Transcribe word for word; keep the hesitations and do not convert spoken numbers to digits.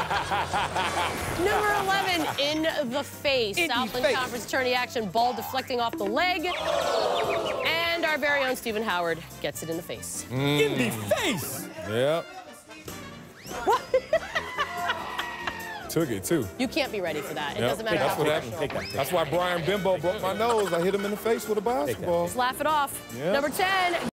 Number eleven, in the face. In the Southland face. Conference tourney action, ball deflecting off the leg. And our very own Stephen Howard gets it in the face. Mm. In the face! Yep. What? Took it, too. You can't be ready for that. It Yep. doesn't matter That's how what professional. happened. Take that, take That's why Brian Bimbo broke my nose. I hit him in the face with a basketball. Just laugh it off. Yep. Number ten.